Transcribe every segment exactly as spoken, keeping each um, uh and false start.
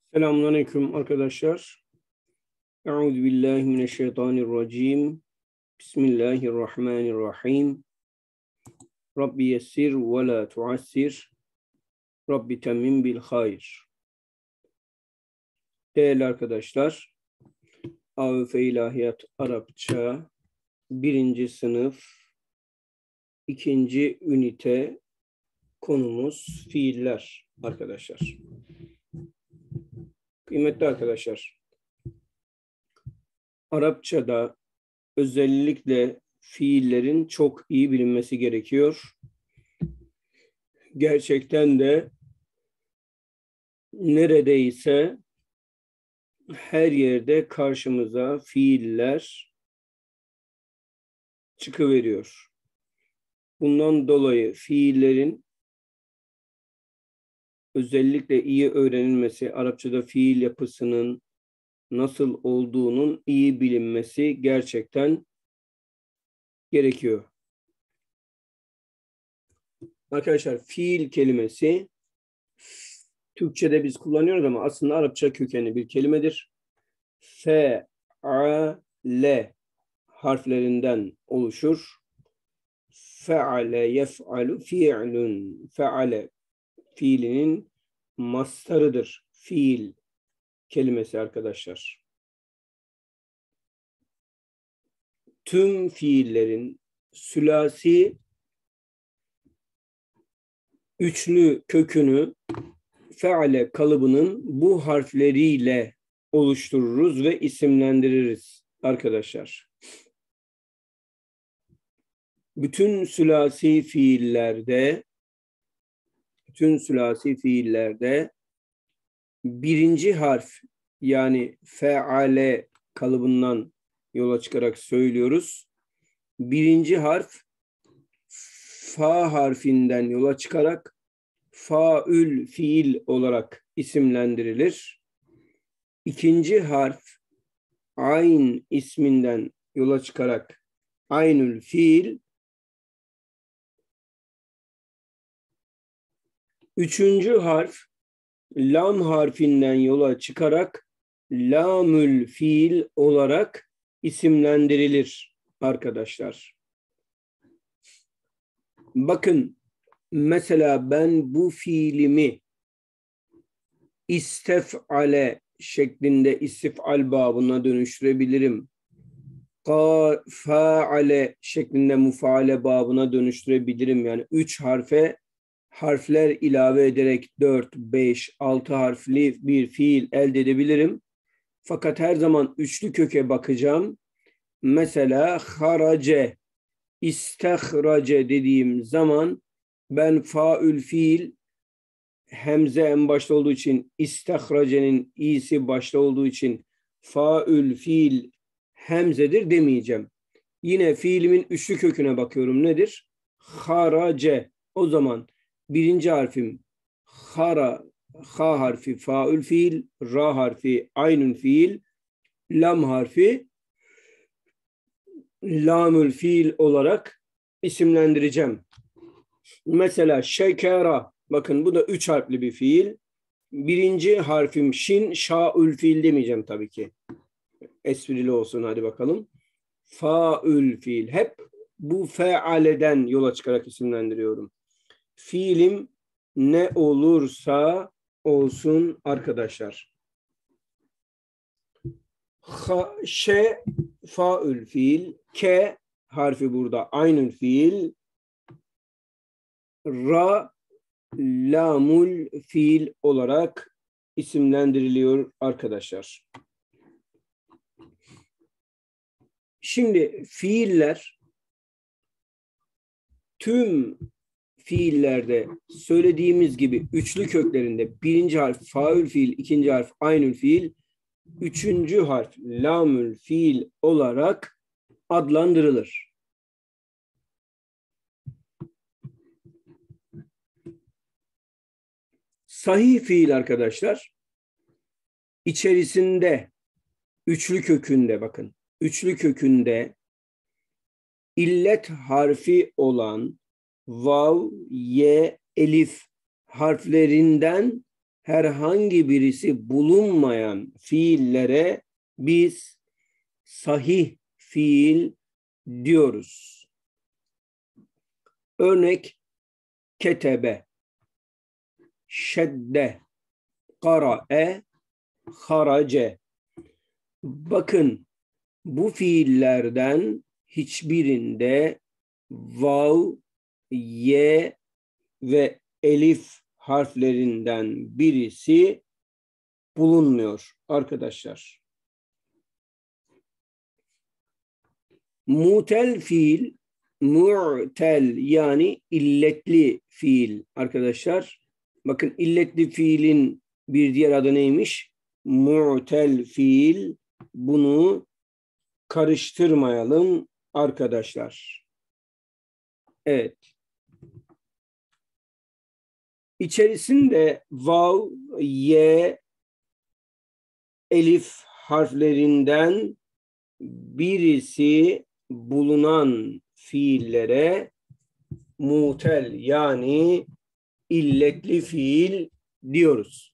Selamünaleyküm arkadaşlar. Euzubillahimineşşeytanirracim. Bismillahirrahmanirrahim. Rabbi yessir ve la tuassir. Rabbi temmim bil hayr. Değerli arkadaşlar, A V F İlahiyat Arapça birinci sınıf ikinci ünite konumuz fiiller arkadaşlar. Kıymetli arkadaşlar, Arapçada özellikle fiillerin çok iyi bilinmesi gerekiyor. Gerçekten de neredeyse her yerde karşımıza fiiller çıkıveriyor. Bundan dolayı fiillerin özellikle iyi öğrenilmesi, Arapçada fiil yapısının nasıl olduğunun iyi bilinmesi gerçekten gerekiyor. Arkadaşlar, fiil kelimesi Türkçe'de biz kullanıyoruz ama aslında Arapça kökenli bir kelimedir. Fe-a-le harflerinden oluşur. Fe'ale yef'alu fi'lun. Fe'ale fiilinin mastarıdır. Fiil kelimesi arkadaşlar. Tüm fiillerin sülasi üçlü kökünü feale kalıbının bu harfleriyle oluştururuz ve isimlendiririz arkadaşlar. Bütün sülasi fiillerde bütün sülasi fiillerde birinci harf, yani feale kalıbından yola çıkarak söylüyoruz. Birinci harf fa harfinden yola çıkarak faül fiil olarak isimlendirilir. İkinci harf ayn isminden yola çıkarak aynül fiil. Üçüncü harf lam harfinden yola çıkarak lamül fiil olarak isimlendirilir arkadaşlar. Bakın, mesela ben bu fiilimi istef'ale şeklinde istif'al babına dönüştürebilirim. Fa'ale şeklinde mufaale babına dönüştürebilirim. Yani üç harfe harfler ilave ederek dört, beş, altı harfli bir fiil elde edebilirim. Fakat her zaman üçlü köke bakacağım. Mesela harace, istehrace dediğim zaman ben faül fiil, hemze en başta olduğu için, istehracenin i'si başta olduğu için faül fiil hemzedir demeyeceğim. Yine fiilimin üçlü köküne bakıyorum. Nedir? Harace. O zaman birinci harfim hara, ha harfi faül fiil, ra harfi aynün fiil, lam harfi lamül fiil olarak isimlendireceğim. Mesela şekera, bakın bu da üç harfli bir fiil. Birinci harfim şin, şaül fiil demeyeceğim tabii ki. Esprili olsun, hadi bakalım. Faül fiil. Hep bu fealeden yola çıkarak isimlendiriyorum. Fiilim ne olursa olsun arkadaşlar. Ha, şe faül fiil, ke harfi burada aynül fiil, ra lamul fiil olarak isimlendiriliyor arkadaşlar. Şimdi fiiller tüm fiillerde söylediğimiz gibi üçlü köklerinde birinci harf faül fiil, ikinci harf aynül fiil, üçüncü harf lamül fiil olarak adlandırılır. Sahih fiil arkadaşlar içerisinde üçlü kökünde, bakın üçlü kökünde illet harfi olan vav, ye, elif harflerinden herhangi birisi bulunmayan fiillere biz sahih fiil diyoruz. Örnek ketebe, şedde, qara'e, harace. Bakın bu fiillerden hiçbirinde vav, ye ve elif harflerinden birisi bulunmuyor arkadaşlar. Mu'tel fiil, mu'tel yani illetli fiil arkadaşlar. Bakın illetli fiilin bir diğer adı neymiş? Mu'tel fiil. Bunu karıştırmayalım arkadaşlar. Evet. İçerisinde vav, ye, elif harflerinden birisi bulunan fiillere mu'tel yani illetli fiil diyoruz.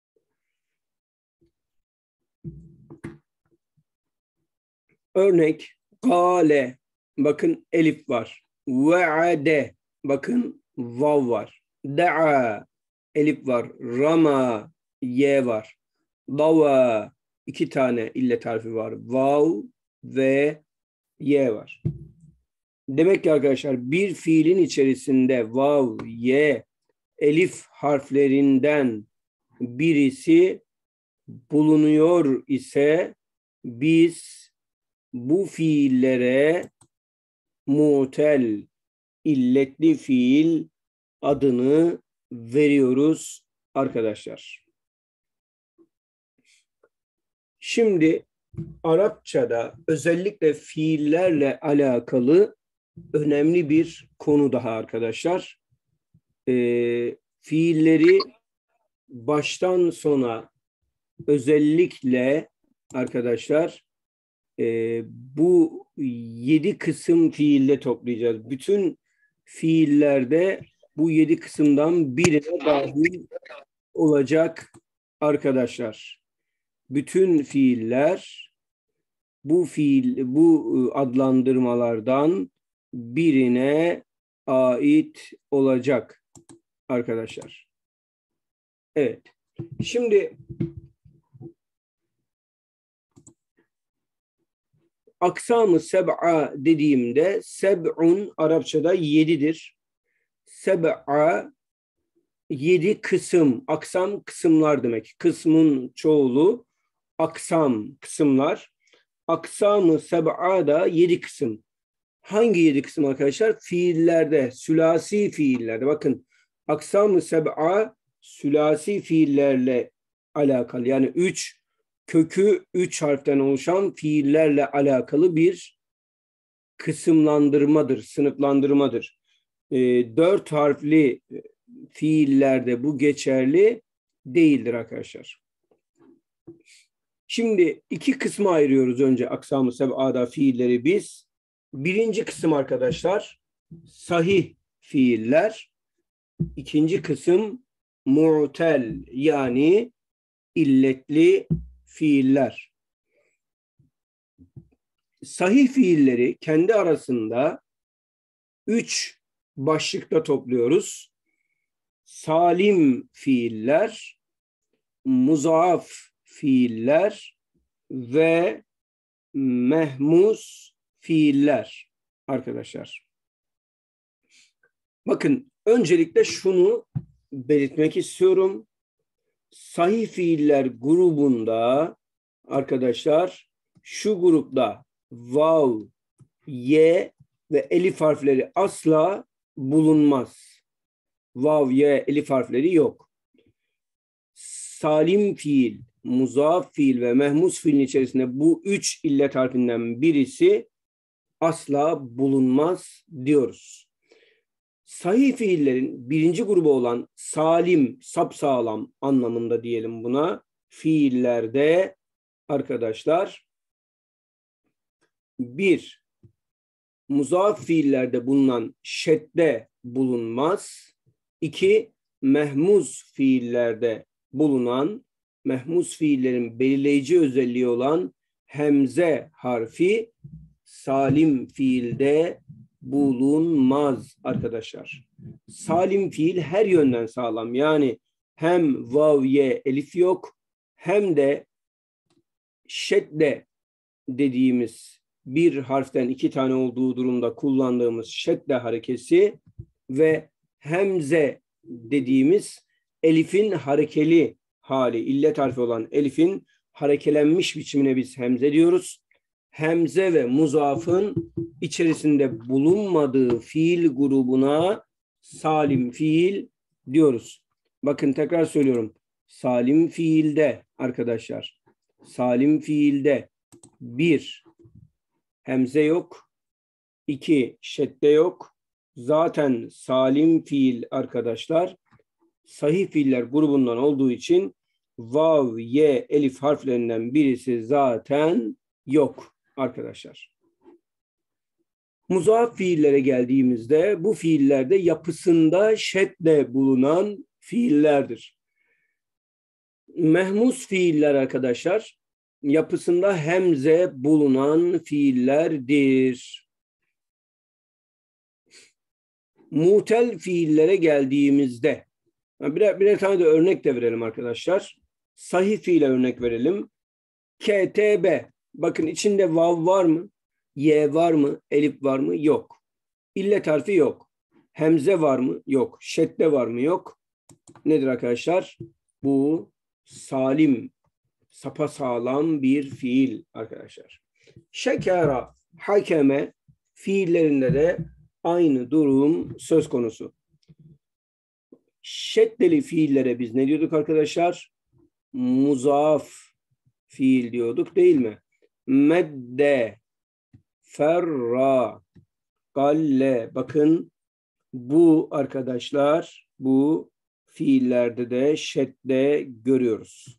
Örnek kâle, bakın elif var. Ve'ade, bakın vav var. Da'a, elif var. Rama, ye var. Dava, iki tane illet harfi var. Vav ve ye var. Demek ki arkadaşlar bir fiilin içerisinde vav, ye, elif harflerinden birisi bulunuyor ise biz bu fiillere mu'tel, illetli fiil adını veriyoruz arkadaşlar. Şimdi Arapçada özellikle fiillerle alakalı önemli bir konu daha arkadaşlar. Ee, fiilleri baştan sona özellikle arkadaşlar e, bu yedi kısım fiille toplayacağız. Bütün fiillerde bu yedi kısımdan birine dahil olacak arkadaşlar. Bütün fiiller bu fiil bu adlandırmalardan birine ait olacak arkadaşlar. Evet. Şimdi aksamı seb'a dediğimde seb'un Arapçada yedidir. Seb'a yedi kısım. Aksam kısımlar demek. Kısmın çoğulu aksam kısımlar. Aksamı seb'a da yedi kısım. Hangi yedi kısım arkadaşlar? Fiillerde, sülasi fiillerde. Bakın aksam-ı seb'a sülasi fiillerle alakalı. Yani üç kökü üç harften oluşan fiillerle alakalı bir kısımlandırmadır, sınıflandırmadır. E, dört harfli fiillerde bu geçerli değildir arkadaşlar. Şimdi iki kısma ayırıyoruz önce aksam-ı seb'ada fiilleri biz. Birinci kısım arkadaşlar sahih fiiller. İkinci kısım mu'tel yani illetli fiiller. Sahih fiilleri kendi arasında üç başlıkta topluyoruz. Salim fiiller, muzaaf fiiller ve mehmus fiiller arkadaşlar. Bakın öncelikle şunu belirtmek istiyorum. Sahih fiiller grubunda arkadaşlar şu grupta vav, ye ve elif harfleri asla bulunmaz. Vav, ye, elif harfleri yok. Salim fiil, muzaaf fiil ve mehmus fiilin içerisinde bu üç illet harfinden birisi asla bulunmaz diyoruz. Sahih fiillerin birinci grubu olan salim, sapsağlam anlamında diyelim buna fiillerde arkadaşlar bir, muzaaf fiillerde bulunan şedde bulunmaz. İki, mehmuz fiillerde bulunan mehmus fiillerin belirleyici özelliği olan hemze harfi salim fiilde bulunmaz arkadaşlar. Salim fiil her yönden sağlam. Yani hem vav, ye, elif yok hem de şedde dediğimiz bir harften iki tane olduğu durumda kullandığımız şedde harekesi ve hemze dediğimiz elifin harekeli hali, illet harfi olan elifin harekelenmiş biçimine biz hemze diyoruz. Hemze ve muzafın içerisinde bulunmadığı fiil grubuna salim fiil diyoruz. Bakın tekrar söylüyorum. Salim fiilde arkadaşlar, salim fiilde bir, hemze yok. iki, şedde yok. Zaten salim fiil arkadaşlar sahih fiiller grubundan olduğu için vav, ye, elif harflerinden birisi zaten yok arkadaşlar. Muzaf fiillere geldiğimizde bu fiillerde yapısında şedde bulunan fiillerdir. Mehmus fiiller arkadaşlar yapısında hemze bulunan fiillerdir. Mutel fiillere geldiğimizde birer, birer tane de örnek de verelim arkadaşlar. Sahih fiile örnek verelim. K T B. Bakın içinde vav var mı? Ye var mı? Elif var mı? Yok. İllet harfi yok. Hemze var mı? Yok. Şedde var mı? Yok. Nedir arkadaşlar? Bu salim, sapasağlam bir fiil arkadaşlar. Şekera, hakeme fiillerinde de aynı durum söz konusu. Şeddeli fiillere biz ne diyorduk arkadaşlar? Muzaf fiil diyorduk değil mi? Medde, ferra, galle. Bakın bu arkadaşlar bu fiillerde de şedde görüyoruz.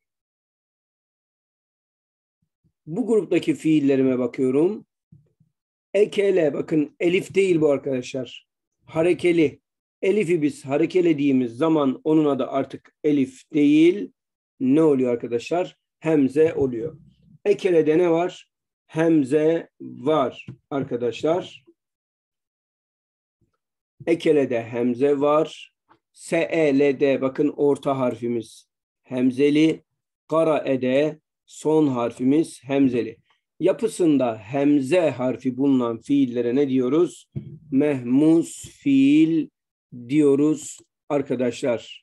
Bu gruptaki fiillerime bakıyorum. Ekele, bakın elif değil bu arkadaşlar. Harekeli. Elifi biz harekelediğimiz zaman onun adı artık elif değil. Ne oluyor arkadaşlar? Hemze oluyor. Ekele'de ne var? Hemze var arkadaşlar. Ekele'de hemze var. Se'ele'de bakın orta harfimiz hemzeli. Kara'ede son harfimiz hemzeli. Yapısında hemze harfi bulunan fiillere ne diyoruz? Mehmus fiil diyoruz arkadaşlar.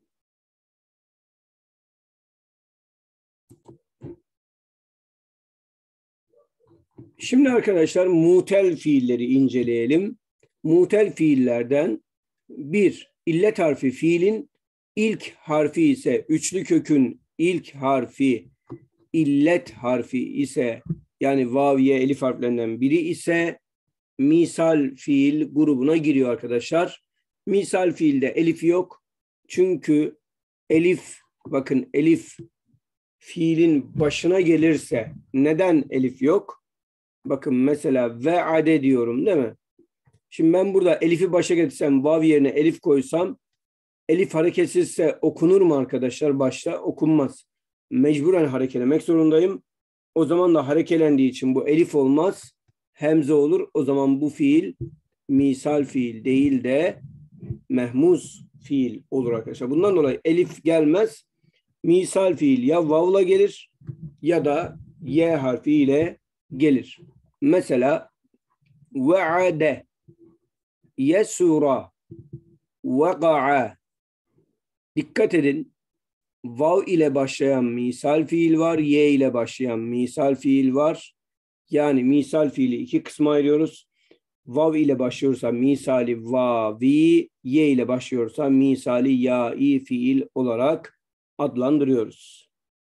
Şimdi arkadaşlar mutel fiilleri inceleyelim. Mutel fiillerden bir, illet harfi fiilin ilk harfi ise üçlü kökün ilk harfi illet harfi ise yani vav, ye, elif harflerinden biri ise misal fiil grubuna giriyor arkadaşlar. Misal fiilde elif yok. Çünkü elif, bakın elif fiilin başına gelirse neden elif yok? Bakın mesela ve'ade diyorum değil mi? Şimdi ben burada elifi başa getirsem, vav yerine elif koysam, elif hareketsizse okunur mu arkadaşlar? Başta okunmaz. Mecburen harekelemek zorundayım. O zaman da harekelendiği için bu elif olmaz. Hemze olur. O zaman bu fiil misal fiil değil de mehmuz fiil olur arkadaşlar. Bundan dolayı elif gelmez. Misal fiil ya vavla gelir ya da ye harfiyle gelir. Mesela ve'ade, yesura, veqa'a. Dikkat edin. Vav ile başlayan misal fiil var. Ye ile başlayan misal fiil var. Yani misal fiili iki kısma ayırıyoruz. Vav ile başlıyorsa misali vavi, ye ile başlıyorsa misali ya'i fiil olarak adlandırıyoruz.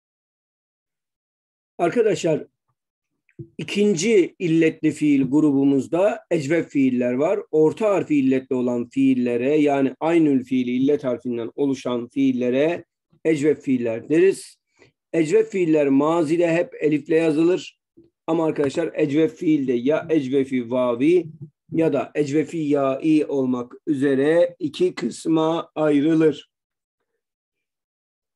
Arkadaşlar ikinci illetli fiil grubumuzda ecvef fiiller var. Orta harfi illetli olan fiillere yani aynül fiili illet harfinden oluşan fiillere ecvef fiiller deriz. Ecvef fiiller mazide hep elifle yazılır. Ama arkadaşlar ecvef fiilde ya ecvefi vavi ya da ecvefi ya'i olmak üzere iki kısma ayrılır.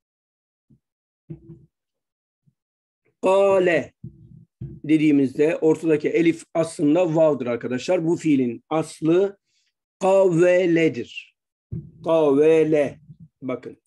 Kale dediğimizde ortadaki elif aslında vav'dır arkadaşlar. Bu fiilin aslı kaveledir. Kavele. Bakın.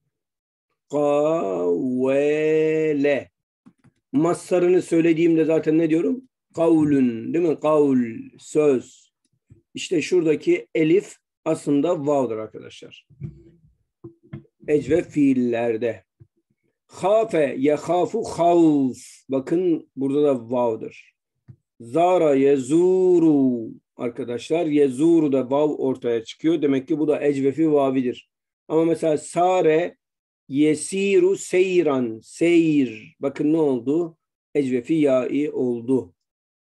Kavele. Masarını söylediğimde zaten ne diyorum? Kavlün, değil mi? Kavl, söz. İşte şuradaki elif aslında vav'dır arkadaşlar. Ecve fiillerde. Hafe, yehafu, havf. Bakın burada da vav'dır. Zara, yezuru. Arkadaşlar yezuru da vav ortaya çıkıyor. Demek ki bu da ecvefi vavidir. Ama mesela sare, yesiru, seyran. Seyir. Bakın ne oldu? Ecvefi ya'i oldu.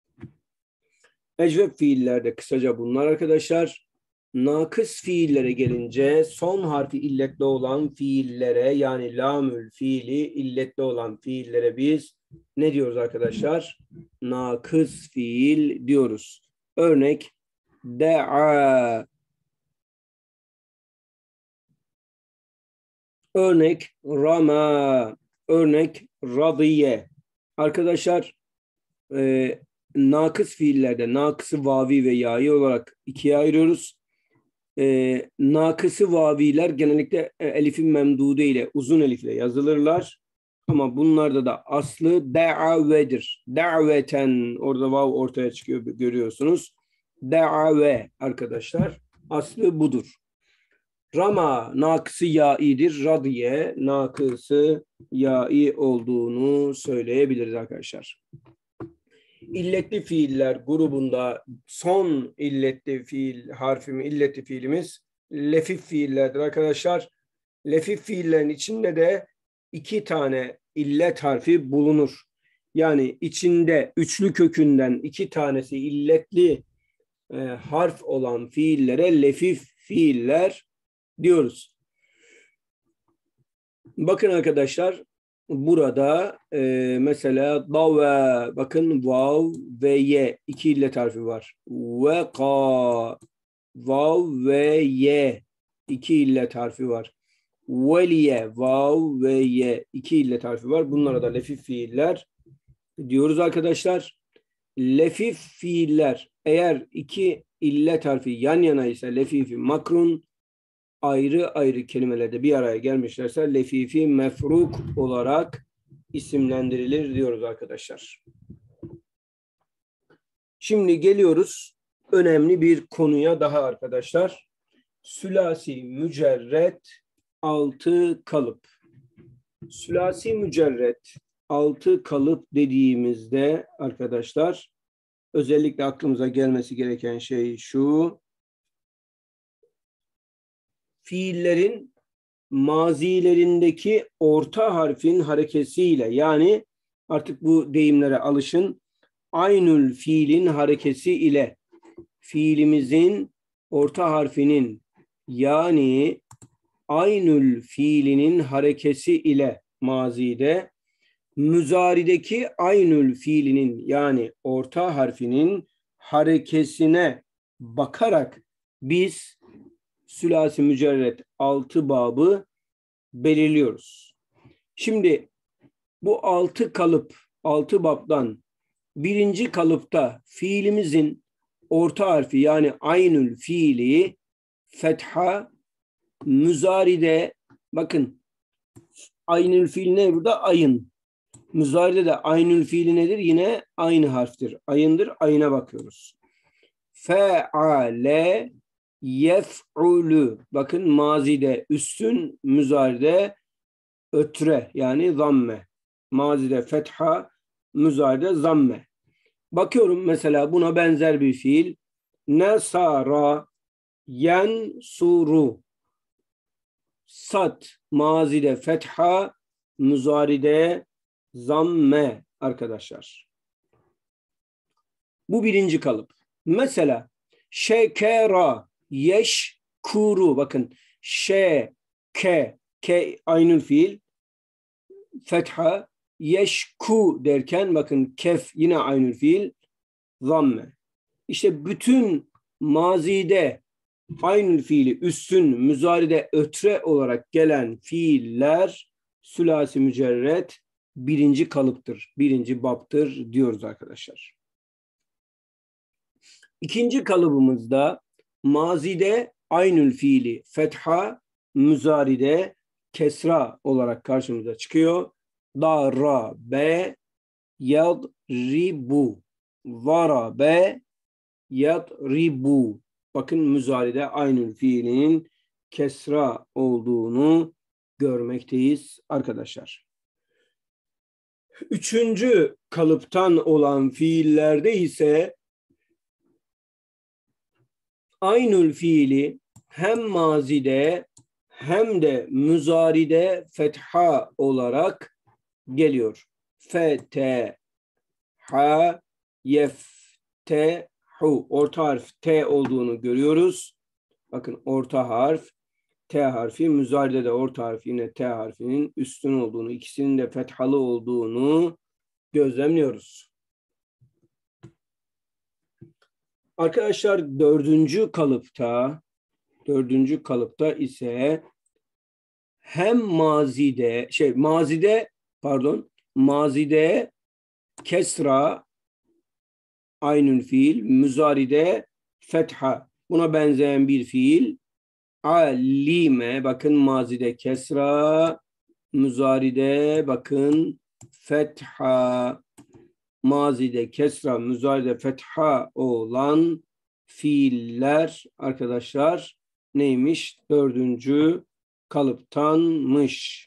Ecvef fiillerde kısaca bunlar arkadaşlar. Nakıs fiillere gelince son harfi illetli olan fiillere yani lamül fiili illetli olan fiillere biz ne diyoruz arkadaşlar? Nakıs fiil diyoruz. Örnek da'a. Örnek rama. Örnek radiye. Arkadaşlar e, nakıs fiillerde nakısı vavi ve ya'i olarak ikiye ayırıyoruz. E, nakısı vaviler genellikle elifin memdude ile uzun elifle yazılırlar. Ama bunlarda da aslı da'avedir. Da'veten orada vav ortaya çıkıyor görüyorsunuz. Da'ave arkadaşlar aslı budur. Rama nakısı ya'idir. Radiye nakısı ya'i olduğunu söyleyebiliriz arkadaşlar. İlletli fiiller grubunda son illetli fiil harfimi, illetli fiilimiz lefif fiillerdir arkadaşlar. Lefif fiillerin içinde de iki tane illet harfi bulunur. Yani içinde üçlü kökünden iki tanesi illetli e, harf olan fiillere lefif fiiller diyoruz. Bakın arkadaşlar burada e, mesela dave bakın vav ve ye iki illet harfi var. Ve ka vav ve ye iki illet harfi var. Veliye vav ve ye iki illet harfi var. Bunlara da lefif fiiller diyoruz arkadaşlar. Lefif fiiller eğer iki illet harfi yan yana ise lefifi makrun, ayrı ayrı kelimelerde bir araya gelmişlerse lefifi mefruk olarak isimlendirilir diyoruz arkadaşlar. Şimdi geliyoruz önemli bir konuya daha arkadaşlar. Sülasi mücerret altı kalıp. Sülasi mücerret altı kalıp dediğimizde arkadaşlar özellikle aklımıza gelmesi gereken şey şu. Fiillerin mazilerindeki orta harfin harekesiyle yani artık bu deyimlere alışın. Aynül fiilin harekesi ile fiilimizin orta harfinin yani aynül fiilinin harekesi ile mazide müzarideki aynül fiilinin yani orta harfinin harekesine bakarak biz sülasi mücerret altı babı belirliyoruz. Şimdi bu altı kalıp, altı babdan birinci kalıpta fiilimizin orta harfi yani aynül fiili fetha, müzaride bakın aynül fiil ne burada? Ayın. Müzaride de aynül fiili nedir? Yine aynı harftir. Ayındır. Ayına bakıyoruz. Fe'ale yef'ulü. Bakın mazide üstün, müzaride ötre yani zamme. Mazide fetha, müzaride zamme. Bakıyorum mesela buna benzer bir fiil. Nesara yensuru. Sat mazide fetha, müzaride zamme arkadaşlar. Bu birinci kalıp. Mesela şekera yeşkuru. Bakın şe, ke, ke aynı fiil. Fetha, yeşku derken bakın kef yine aynı fiil. Zamme. İşte bütün mazide aynı fiili üstün, müzaride ötre olarak gelen fiiller sülasi mücerret birinci kalıptır, birinci baptır diyoruz arkadaşlar. İkinci kalıbımızda mazide aynül fiili fetha, müzaride kesra olarak karşımıza çıkıyor. Darabe yadribu, varabe yadribu. Bakın müzaride aynül fiilinin kesra olduğunu görmekteyiz arkadaşlar. Üçüncü kalıptan olan fiillerde ise aynül fiili hem mazide hem de müzaride fetha olarak geliyor. Fete, ha, yefte, hu. Orta harf T olduğunu görüyoruz. Bakın orta harf T harfi, müzaride de orta harf yine T harfinin üstün olduğunu, ikisinin de fethalı olduğunu gözlemliyoruz. Arkadaşlar dördüncü kalıpta, dördüncü kalıpta ise hem mazide, şey mazide, pardon, mazide kesra aynül fiil, müzaride fetha. Buna benzeyen bir fiil. Alime, bakın mazide kesra, müzaride bakın fetha. Mazide kesra, müzaride fetha olan fiiller arkadaşlar neymiş? Dördüncü kalıptanmış.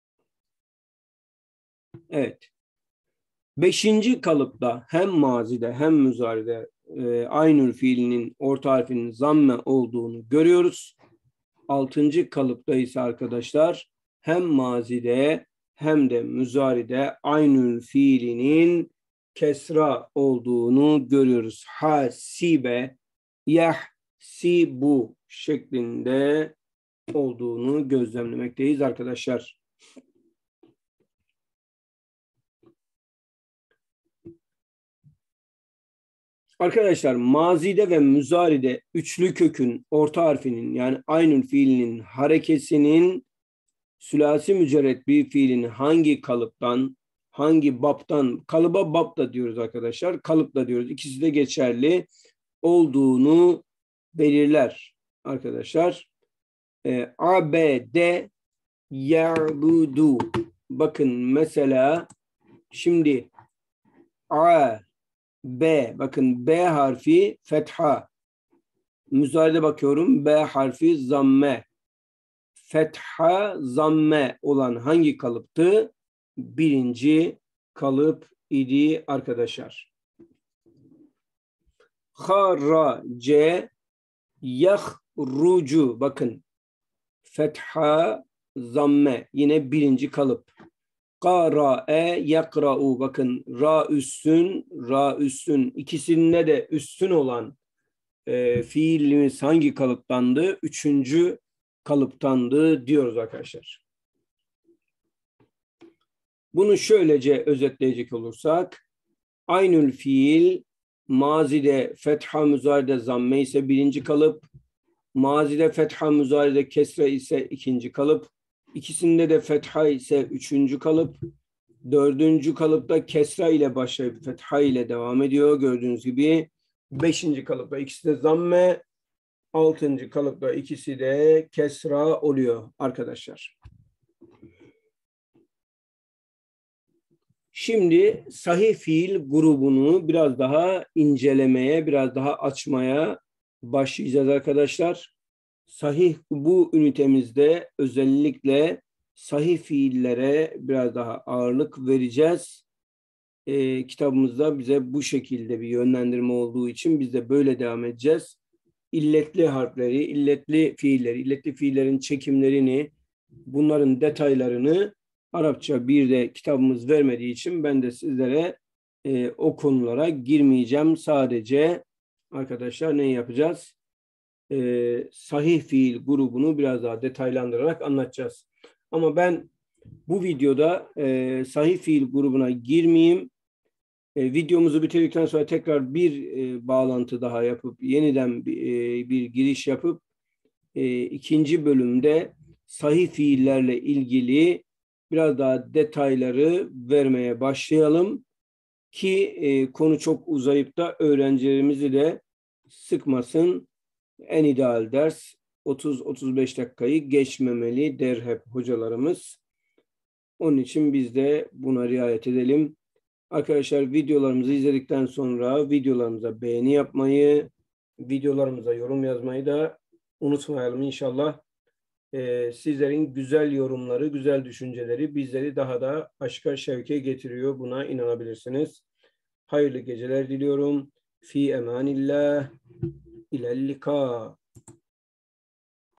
Evet. Beşinci kalıpta hem mazide hem müzaride e, aynül fiilinin orta harfinin zamme olduğunu görüyoruz. Altıncı kalıpta ise arkadaşlar hem mazide hem de müzaride aynül fiilinin kesra olduğunu görüyoruz. Hasibe, yahsibu şeklinde olduğunu gözlemlemekteyiz arkadaşlar. Arkadaşlar mazide ve müzaride üçlü kökün orta harfinin yani aynül fiilinin harekesinin sülasi mücerret bir fiilin hangi kalıptan, hangi baptan, kalıba bap da diyoruz arkadaşlar, kalıp da diyoruz. İkisi de geçerli olduğunu belirler arkadaşlar. E, A, B, D, ya'budu. Bakın mesela şimdi A, B, bakın B harfi fetha. Müzaride bakıyorum B harfi zamme. Fetha, zamme olan hangi kalıptı? Birinci kalıp idi arkadaşlar. Harace, yahrucu. Bakın fetha, zamme yine birinci kalıp. Qara'e, yakra'u. Bakın ra üstün, ra üstün. İkisinde de üstün olan e, fiilimiz hangi kalıptandı? Üçüncü kalıptandı diyoruz arkadaşlar. Bunu şöylece özetleyecek olursak aynül fiil mazide fetha müzaride zamme ise birinci kalıp, mazide fetha müzaride kesre ise ikinci kalıp, ikisinde de fetha ise üçüncü kalıp, dördüncü kalıpta kesra ile başlayıp fetha ile devam ediyor gördüğünüz gibi. Beşinci kalıpta ikisi de zamme, altıncı kalıpta ikisi de kesra oluyor arkadaşlar. Şimdi sahih fiil grubunu biraz daha incelemeye, biraz daha açmaya başlayacağız arkadaşlar. Sahih bu ünitemizde özellikle sahih fiillere biraz daha ağırlık vereceğiz. Ee, kitabımızda bize bu şekilde bir yönlendirme olduğu için biz de böyle devam edeceğiz. İlletli harfleri, illetli fiilleri, illetli fiillerin çekimlerini, bunların detaylarını Arapça bir de kitabımız vermediği için ben de sizlere e, o konulara girmeyeceğim. Sadece arkadaşlar ne yapacağız? E, sahih fiil grubunu biraz daha detaylandırarak anlatacağız. Ama ben bu videoda e, sahih fiil grubuna girmeyeyim. E, videomuzu bitirdikten sonra tekrar bir e, bağlantı daha yapıp yeniden bir, e, bir giriş yapıp e, ikinci bölümde sahih fiillerle ilgili biraz daha detayları vermeye başlayalım ki e, konu çok uzayıp da öğrencilerimizi de sıkmasın. En ideal ders otuz otuz beş dakikayı geçmemeli der hep hocalarımız. Onun için biz de buna riayet edelim. Arkadaşlar videolarımızı izledikten sonra videolarımıza beğeni yapmayı, videolarımıza yorum yazmayı da unutmayalım inşallah. Ee, sizlerin güzel yorumları, güzel düşünceleri bizleri daha da aşka şevke getiriyor. Buna inanabilirsiniz. Hayırlı geceler diliyorum. Fi emanillah. İlellika.